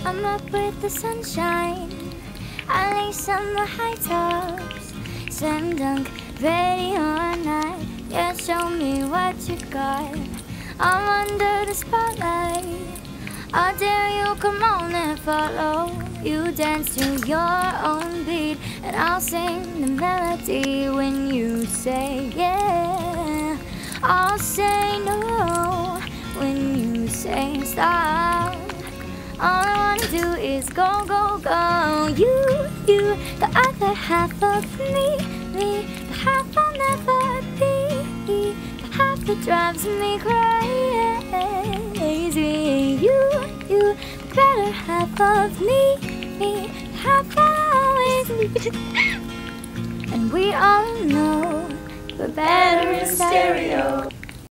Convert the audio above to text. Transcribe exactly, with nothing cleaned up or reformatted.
I'm up with the sunshine. I lace on the high tops, slam dunk, ready or not. Yeah, show me what you got. I'm under the spotlight. I dare you, come on and follow. You dance to your own beat, and I'll sing the melody when you say yeah. I'll say no when you say stop. All I wanna do is go, go, go. You, you, the other half of me, me, the half I'll never be, the half that drives me crazy. You, you, the better half of me, me, the half I'll always need. And we all know we're better in stereo.